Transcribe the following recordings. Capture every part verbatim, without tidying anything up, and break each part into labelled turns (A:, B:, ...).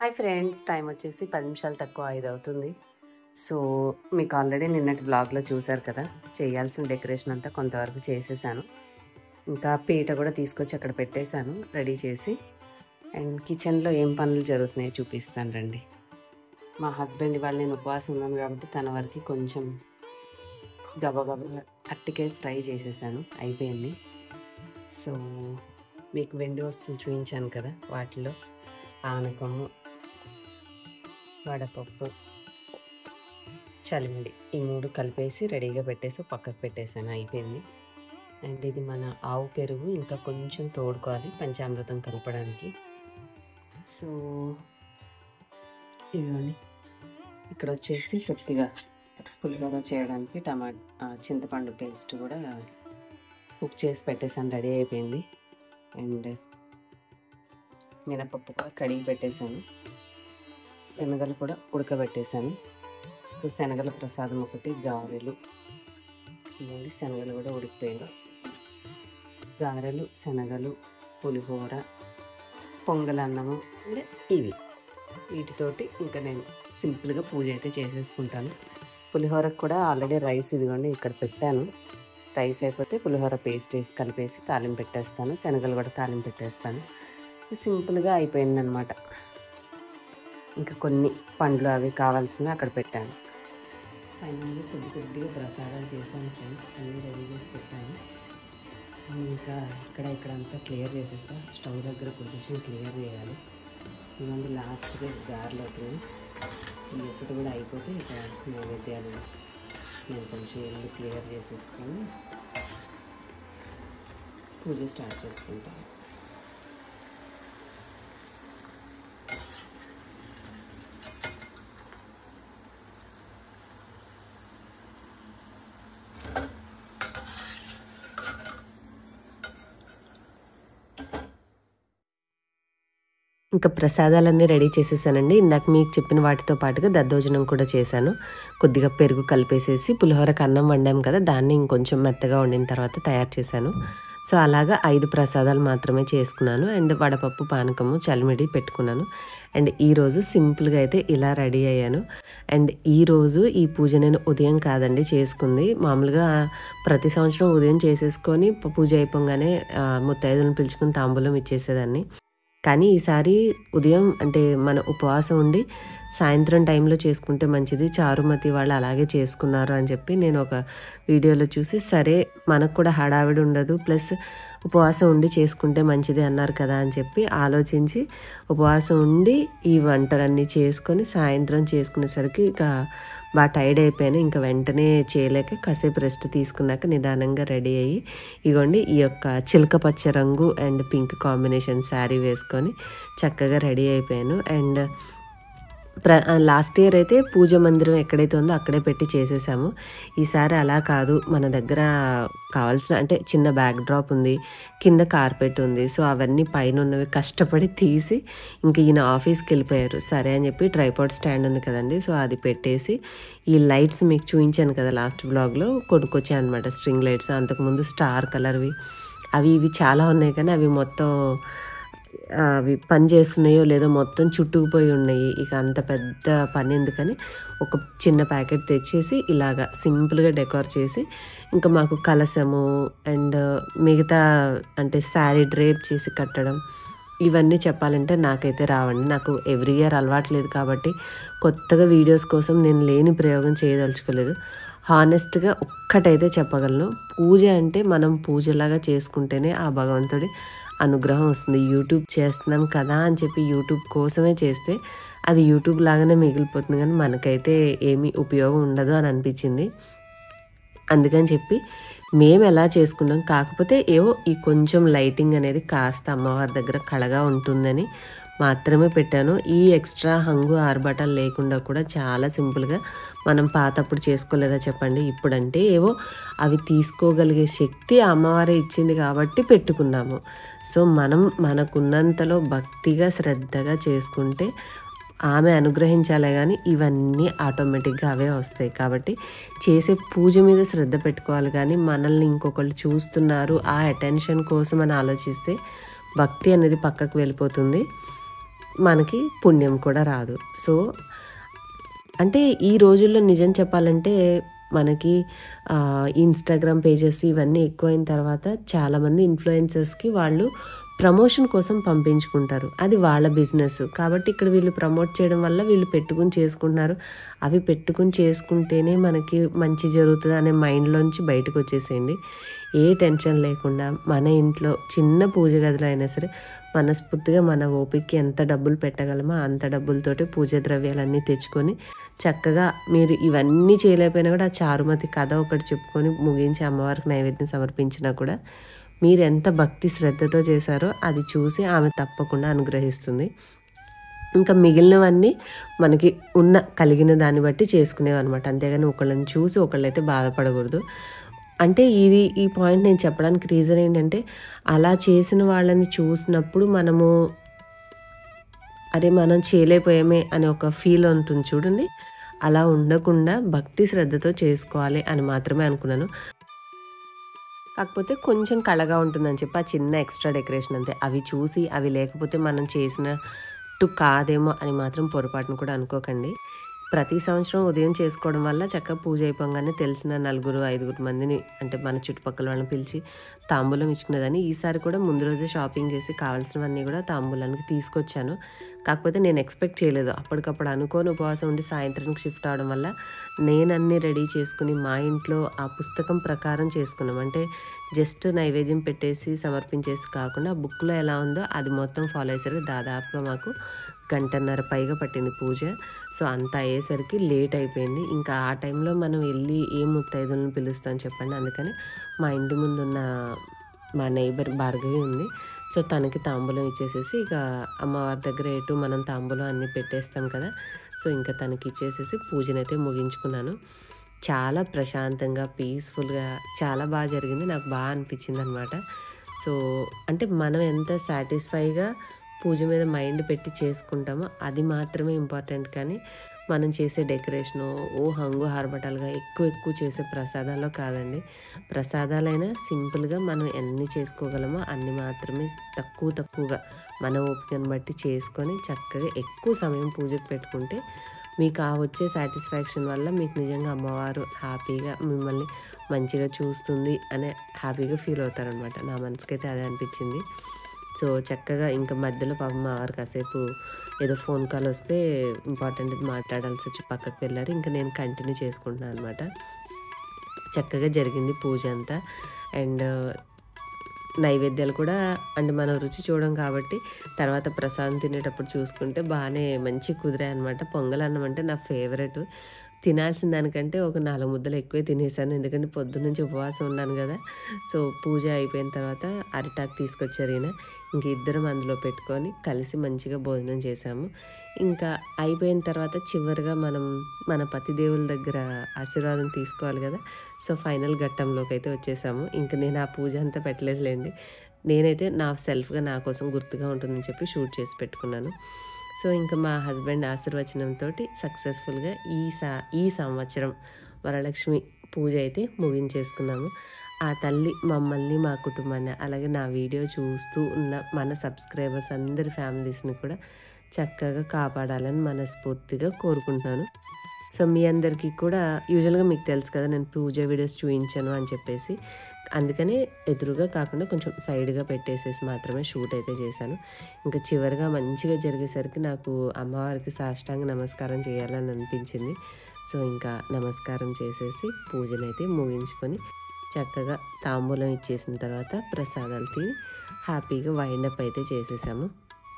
A: Hi friends, time వచ్చేసి పది నిమిషాలు తక్కువ ఐదు అవుతుంది. సో మీకు ఆల్రెడీ నిన్నటి బ్లాగ్లో చూశారు కదా, చేయాల్సిన డెకరేషన్ అంతా కొంతవరకు చేసేసాను. ఇంకా పీట కూడా తీసుకొచ్చి అక్కడ పెట్టేశాను రెడీ చేసి. అండ్ కిచెన్లో ఏం పనులు జరుగుతున్నాయో చూపిస్తాను రండి. మా హస్బెండ్ ఇవాళ నేను ఉపవాసం ఉన్నాను కాబట్టి తన వరకు కొంచెం గబగబా అట్టికాయ ఫ్రై చేసేసాను, అయిపోయింది. సో మీకు వెండి వస్తువులు చూపించాను కదా, వాటిలో పానకము, వడపప్పు, చలిమిడి ఈ మూడు కలిపేసి రెడీగా పెట్టేసి పక్కకు పెట్టేసాను, అయిపోయింది. అండ్ ఇది మన ఆవు పెరుగు ఇంకా కొంచెం తోడుకోవాలి పంచామృతం కలపడానికి. సో ఇదిగోండి, ఇక్కడ వచ్చేసి కొద్దిగా పులిహోర చేయడానికి టమాటా చింతపండు పేస్ట్ కూడా కుక్ చేసి పెట్టేసాను, రెడీ అయిపోయింది. అండ్ మినపప్పు కూడా కడిగి పెట్టేశాను, శనగలు కూడా ఉడకబెట్టేశాను. ఇప్పుడు శనగల ప్రసాదం ఒకటి, గారెలు, ఇవన్నీ శనగలు కూడా ఉడికిపోయాయి. గారెలు, శనగలు, పులిహోర, పొంగలన్నము, అంటే ఇవి వీటితోటి ఇంకా నేను సింపుల్గా పూజ అయితే చేసేసుకుంటాను. పులిహోరకు కూడా ఆల్రెడీ రైస్ ఇదిగోండి ఇక్కడ పెట్టాను. రైస్ అయిపోతే పులిహోర పేస్ట్ వేసి కలిపేసి తాలింపు పెట్టేస్తాను, శనగలు కూడా తాలింపు పెట్టేస్తాను. సింపుల్గా అయిపోయింది అనమాట. ఇంకా కొన్ని పండ్లు అవి కావాల్సినవి అక్కడ పెట్టాను. ఫైనల్గా కొద్ది కొద్దిగా ప్రసాదాలు చేశాను ఫ్రెండ్స్, అన్నీ రెడీ చేసి పెట్టాను. ఇంకా ఇక్కడ ఇక్కడ అంతా క్లియర్ చేసేసా, స్టవ్ దగ్గర కొంచెం క్లియర్ చేయాలి. ఇవన్నీ లాస్ట్గా గారెలు అవుతుంది, ఈ ఒక్కటి కూడా అయిపోతే ఇక నైవేద్యాలు నేను కొంచెం ఇల్లు క్లియర్ చేసేసుకొని పూజ స్టార్ట్ చేసుకుంటాను. ఇంకా ప్రసాదాలన్నీ రెడీ చేసేసానండి. ఇందాక మీకు చెప్పిన వాటితో పాటుగా దద్దోజనం కూడా చేశాను. కొద్దిగా పెరుగు కలిపేసేసి పులిహోరకు అన్నం వండాం కదా, దాన్ని ఇంకొంచెం మెత్తగా వండిన తర్వాత తయారు చేశాను. సో అలాగా ఐదు ప్రసాదాలు మాత్రమే చేసుకున్నాను. అండ్ వడపప్పు, పానకము, చలిమిడి పెట్టుకున్నాను. అండ్ ఈరోజు సింపుల్గా అయితే ఇలా రెడీ అయ్యాను. అండ్ ఈరోజు ఈ పూజ నేను ఉదయం కాదండి చేసుకుంది, మామూలుగా ప్రతి సంవత్సరం ఉదయం చేసేసుకొని పూజ అయిపోగానే ముత్తైదులను పిలుచుకుని తాంబూలం ఇచ్చేసేదాన్ని. కానీ ఈసారి ఉదయం అంటే మన ఉపవాసం ఉండి సాయంత్రం టైంలో చేసుకుంటే మంచిది, చారుమతి వాళ్ళు అలాగే చేసుకున్నారు అని చెప్పి నేను ఒక వీడియోలో చూసి, సరే మనకు కూడా హడావిడి ఉండదు, ప్లస్ ఉపవాసం ఉండి చేసుకుంటే మంచిది అన్నారు కదా అని చెప్పి ఆలోచించి ఉపవాసం ఉండి ఈ వంటలన్నీ చేసుకొని సాయంత్రం చేసుకునేసరికి ఇక బాగా టైర్డ్ అయిపోయాను. ఇంకా వెంటనే చేయలేక కాసేపు రెస్ట్ తీసుకున్నాక నిదానంగా రెడీ అయ్యి ఇగోండి ఈ యొక్క చిలక పచ్చ రంగు అండ్ పింక్ కాంబినేషన్ శారీ వేసుకొని చక్కగా రెడీ అయిపోయాను. అండ్ ప్ర లాస్ట్ ఇయర్ అయితే పూజ మందిరం ఎక్కడైతే ఉందో అక్కడే పెట్టి చేసేసాము. ఈసారి అలా కాదు, మన దగ్గర కావాల్సిన అంటే చిన్న బ్యాక్ డ్రాప్ ఉంది, కింద కార్పెట్ ఉంది. సో అవన్నీ పైన ఉన్నవి కష్టపడి తీసి ఇంక ఈయన ఆఫీస్కి వెళ్ళిపోయారు. సరే అని చెప్పి ట్రైపాడ్ స్టాండ్ ఉంది కదండి, సో అది పెట్టేసి ఈ లైట్స్ మీకు చూపించాను కదా లాస్ట్ బ్లాగ్లో, కొనుక్కొచ్చాను అనమాట స్ట్రింగ్ లైట్స్. అంతకుముందు స్టార్ కలర్వి అవి ఇవి చాలా ఉన్నాయి, కానీ అవి మొత్తం అవి పని చేస్తున్నాయో లేదో మొత్తం చుట్టుకుపోయి ఉన్నాయి. ఇక అంత పెద్ద పని ఎందుకని ఒక చిన్న ప్యాకెట్ తెచ్చేసి ఇలాగా సింపుల్గా డెకోర్ చేసి, ఇంకా మాకు కలసము అండ్ మిగతా అంటే శారీ డ్రేప్ చేసి కట్టడం ఇవన్నీ చెప్పాలంటే నాకైతే రావండి. నాకు ఎవ్రీ ఇయర్ అలవాట్లేదు కాబట్టి కొత్తగా వీడియోస్ కోసం నేను లేని ప్రయోగం చేయదలుచుకోలేదు. హానెస్ట్గా ఒక్కటైతే చెప్పగలను, పూజ అంటే మనం పూజలాగా చేసుకుంటేనే ఆ భగవంతుడి అనుగ్రహం వస్తుంది. యూట్యూబ్ చేస్తున్నాం కదా అని చెప్పి యూట్యూబ్ కోసమే చేస్తే అది యూట్యూబ్ లాగానే మిగిలిపోతుంది, కానీ మనకైతే ఏమీ ఉపయోగం ఉండదు అని అనిపించింది. అందుకని చెప్పి మేము ఎలా చేసుకున్నాం, కాకపోతే ఏవో ఈ కొంచెం లైటింగ్ అనేది కాస్త అమ్మవారి దగ్గర కళగా ఉంటుందని మాత్రమే పెట్టాను. ఈ ఎక్స్ట్రా హంగు ఆర్భాటాలు లేకుండా కూడా చాలా సింపుల్గా మనం పాతప్పుడు చేసుకోలేదా చెప్పండి. ఇప్పుడంటే ఏవో అవి తీసుకోగలిగే శక్తి అమ్మవారే ఇచ్చింది కాబట్టి పెట్టుకున్నాము. సో మనం మనకున్నంతలో భక్తిగా శ్రద్ధగా చేసుకుంటే ఆమె అనుగ్రహించాలే కానీ ఇవన్నీ ఆటోమేటిక్గా అవే వస్తాయి. కాబట్టి చేసే పూజ మీద శ్రద్ధ పెట్టుకోవాలి, కానీ మనల్ని ఇంకొకళ్ళు చూస్తున్నారు ఆ అటెన్షన్ కోసం అని ఆలోచిస్తే భక్తి అనేది పక్కకు వెళ్ళిపోతుంది. మనకి పుణ్యం కూడా రాదు. సో అంటే ఈ రోజుల్లో నిజం చెప్పాలంటే మనకి ఆహ్, ఇన్‌స్టాగ్రామ్ పేజెస్ ఇవన్నీ ఎక్కువైన తర్వాత చాలామంది ఇన్‌ఫ్లుయెన్సర్స్‌కి వాళ్ళు ప్రమోషన్ కోసం పంపించుకుంటారు. అది వాళ్ళ బిజినెస్. కాబట్టి ఇక్కడ వీళ్ళు ప్రమోట్ చేయడం వల్ల వీళ్ళు పెట్టుకొని చేసుకుంటున్నారు. అవి పెట్టుకొని చేసుకుంటేనే మనకి మంచి జరుగుతది అనే మైండ్‌లోంచి బయటకొచ్చేసేయండి. ఏ టెన్షన్ లేకుండా మన ఇంట్లో చిన్న పూజ గదిలో అయినా సరే మనస్ఫూర్తిగా మన ఓపికకి ఎంత డబ్బులు పెట్టగలమో అంత డబ్బులతోటి పూజ ద్రవ్యాలన్నీ తెచ్చుకొని చక్కగా మీరు ఇవన్నీ చేయలేకపోయినా కూడా ఆ చారుమతి కథ ఒకటి చెప్పుకొని ముగించి అమ్మవారికి నైవేద్యం సమర్పించినా కూడా మీరు ఎంత భక్తి శ్రద్ధతో చేశారో అది చూసి ఆమె తప్పకుండా అనుగ్రహిస్తుంది. ఇంకా మిగిలినవన్నీ మనకి ఉన్న కలిగిన దాన్ని బట్టి చేసుకునేవన్నమాట. అంతేగాని ఒకళ్ళని చూసి ఒకళ్ళైతే బాధపడకూడదు. అంటే ఇది ఈ పాయింట్ నేను చెప్పడానికి రీజన్ ఏంటంటే అలా చేసిన వాళ్ళని చూసినప్పుడు మనము అరే మనం చేయలేకపోయామే అనే ఒక ఫీల్ ఉంటుంది చూడండి. అలా ఉండకుండా భక్తి శ్రద్ధతో చేసుకోవాలి అని మాత్రమే అనుకున్నాను. కాకపోతే కొంచెం కళగా ఉంటుందని చెప్పి ఆ చిన్న ఎక్స్ట్రా డెకరేషన్ అంతే. అవి చూసి అవి లేకపోతే మనం చేసినట్టు కాదేమో అని మాత్రం పొరపాటున కూడా అనుకోకండి. ప్రతి సంవత్సరం ఉదయం చేసుకోవడం వల్ల చక్కగా పూజ అయిపోగానే తెలిసిన నలుగురు ఐదుగురు మందిని అంటే మన చుట్టుపక్కల వాళ్ళని పిలిచి తాంబూలం ఇచ్చుకునేదాన్ని. ఈసారి కూడా ముందు రోజే షాపింగ్ చేసి కావాల్సినవన్నీ కూడా తాంబూలానికి తీసుకొచ్చాను. కాకపోతే నేను ఎక్స్పెక్ట్ చేయలేదు. అప్పటికప్పుడు అనుకోని ఉపవాసం ఉండి సాయంత్రానికి షిఫ్ట్ అవడం వల్ల నేను అన్నీ రెడీ చేసుకుని మా ఇంట్లో ఆ పుస్తకం ప్రకారం చేసుకున్నాం. అంటే జస్ట్ నైవేద్యం పెట్టేసి సమర్పించేసి కాకుండా ఆ బుక్లో ఎలా ఉందో అది మొత్తం ఫాలో అయ్యేసరికి దాదాపుగా మాకు గంటన్నర పైగా పట్టింది పూజ. సో అంత అయ్యేసరికి లేట్ అయిపోయింది. ఇంకా ఆ టైంలో మనం వెళ్ళి ఏ ముత్తైదులను పిలుస్తాం చెప్పండి. అందుకని మా ఇంటి ముందున్న మా నైబర్ భార్గవి ఉంది. సో తనకి తాంబూలం ఇచ్చేసేసి ఇక అమ్మవారి దగ్గర ఎటు మనం తాంబూలం అన్నీ పెట్టేస్తాం కదా. సో ఇంకా తనకి ఇచ్చేసేసి పూజనైతే ముగించుకున్నాను. చాలా ప్రశాంతంగా పీస్ఫుల్గా చాలా బాగా జరిగింది. నాకు బాగా అనిపించింది అనమాట. సో అంటే మనం ఎంత సాటిస్ఫైగా పూజ మీద మైండ్ పెట్టి చేసుకుంటామో అది మాత్రమే ఇంపార్టెంట్. కానీ మనం చేసే డెకరేషను ఓ హంగు హార్బటాలుగా ఎక్కువ ఎక్కువ చేసే ప్రసాదాల్లో కాదండి. ప్రసాదాలైనా సింపుల్గా మనం ఎన్ని చేసుకోగలమో అన్ని మాత్రమే తక్కువ తక్కువగా మన ఓపికను బట్టి చేసుకొని చక్కగా ఎక్కువ సమయం పూజకు పెట్టుకుంటే మీకు ఆ వచ్చే సాటిస్ఫాక్షన్ వల్ల మీకు నిజంగా అమ్మవారు హ్యాపీగా మిమ్మల్ని మంచిగా చూస్తుంది అనే హ్యాపీగా ఫీల్ అవుతారనమాట. నా మనసుకైతే అదే అనిపించింది. సో చక్కగా ఇంకా మధ్యలో పాపం మా వారు కాసేపు ఏదో ఫోన్ కాల్ వస్తే ఇంపార్టెంట్ మాట్లాడాల్సి వచ్చి పక్కకు వెళ్ళారు. ఇంకా నేను కంటిన్యూ చేసుకుంటున్నాను అనమాట. చక్కగా జరిగింది పూజ అంతా. అండ్ నైవేద్యాలు కూడా అంటే మనం రుచి చూడం కాబట్టి తర్వాత ప్రసాదం తినేటప్పుడు చూసుకుంటే బాగానే మంచి కుదిరాయి అనమాట. పొంగల్ అన్నం అంటే నా ఫేవరెట్. తినాల్సిన దానికంటే ఒక నాలుగు ముద్దలు ఎక్కువే తినేసాను. ఎందుకంటే పొద్దున్నుంచి ఉపవాసం ఉన్నాను కదా. సో పూజ అయిపోయిన తర్వాత అరిటాకు తీసుకొచ్చారు ఈయన. ఇంక ఇద్దరం అందులో పెట్టుకొని కలిసి మంచిగా భోజనం చేసాము. ఇంకా అయిపోయిన తర్వాత చివరిగా మనం మన పతిదేవుల దగ్గర ఆశీర్వాదం తీసుకోవాలి కదా. సో ఫైనల్ ఘట్టంలోకి అయితే వచ్చేసాము. ఇంక నేను ఆ పూజ అంతా పెట్టలేదులేండి. నేనైతే నా సెల్ఫ్గా నా కోసం గుర్తుగా ఉంటుందని చెప్పి షూట్ చేసి పెట్టుకున్నాను. సో ఇంకా మా హస్బెండ్ ఆశీర్వచనంతో సక్సెస్ఫుల్గా ఈ సా ఈ సంవత్సరం వరలక్ష్మి పూజ అయితే ముగించేసుకున్నాము. ఆ తల్లి మమ్మల్ని మా కుటుంబాన్ని అలాగే నా వీడియో చూస్తూ ఉన్న మన సబ్స్క్రైబర్స్ అందరి ఫ్యామిలీస్ని కూడా చక్కగా కాపాడాలని మనస్ఫూర్తిగా కోరుకుంటున్నాను. సో మీ అందరికీ కూడా యూజువల్గా మీకు తెలుసు కదా నేను పూజ వీడియోస్ చూపించాను అని చెప్పేసి, అందుకనే ఎదురుగా కాకుండా కొంచెం సైడ్గా పెట్టేసేసి మాత్రమే షూట్ అయితే చేశాను. ఇంకా చివరిగా మంచిగా జరిగేసరికి నాకు అమ్మవారికి సాష్టాంగ నమస్కారం చేయాలని అనిపించింది. సో ఇంకా నమస్కారం చేసేసి పూజనైతే ముగించుకొని చక్కగా తాంబూలం ఇచ్చేసిన తర్వాత ప్రసాదాలు తిని హ్యాపీగా వైండప్ అయితే చేసేసాము.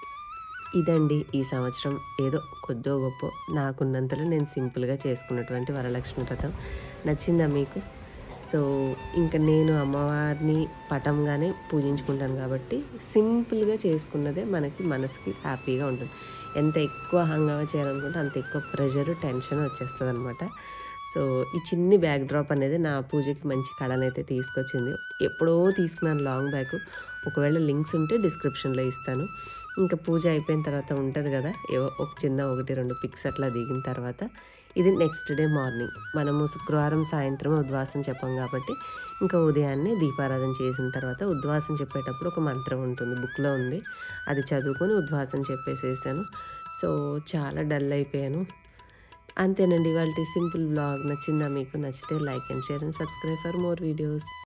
A: ఇదండి ఈ సంవత్సరం ఏదో కొద్దో గొప్ప నాకున్నంతలో నేను సింపుల్గా చేసుకున్నటువంటి వరలక్ష్మి వ్రతం. నచ్చిందా మీకు? సో ఇంకా నేను అమ్మవారిని పటంగానే పూజించుకుంటాను కాబట్టి సింపుల్గా చేసుకున్నదే మనకి మనసుకి హ్యాపీగా ఉంటుంది. ఎంత ఎక్కువ హంగామా చేయాలనుకుంటే అంత ఎక్కువ ప్రెషర్ టెన్షన్ వచ్చేస్తుంది అనమాట. సో ఈ చిన్ని బ్యాక్ డ్రాప్ అనేది నా పూజకి మంచి కళనైతే తీసుకొచ్చింది. ఎప్పుడో తీసుకున్నాను లాంగ్ బ్యాక్. ఒకవేళ లింక్స్ ఉంటే డిస్క్రిప్షన్లో ఇస్తాను. ఇంకా పూజ అయిపోయిన తర్వాత ఉంటుంది కదా, ఏవో ఒక చిన్న ఒకటి రెండు పిక్స్ అట్లా దిగిన తర్వాత ఇది నెక్స్ట్ డే మార్నింగ్. మనము శుక్రవారం సాయంత్రం ఉద్వాసం చెప్పం కాబట్టి ఇంకా ఉదయాన్నే దీపారాధన చేసిన తర్వాత ఉద్వాసం చెప్పేటప్పుడు ఒక మంత్రం ఉంటుంది, బుక్‌లో ఉంది. అది చదువుకొని ఉద్వాసం చెప్పేసేసాను. సో, చాలా డల్ అయిపోయాను. అంతేనండి ఇవాల్టి సింపుల్ వ్లాగ్. నచ్చిందా మీకు? నచ్చితే like and share and subscribe for more videos.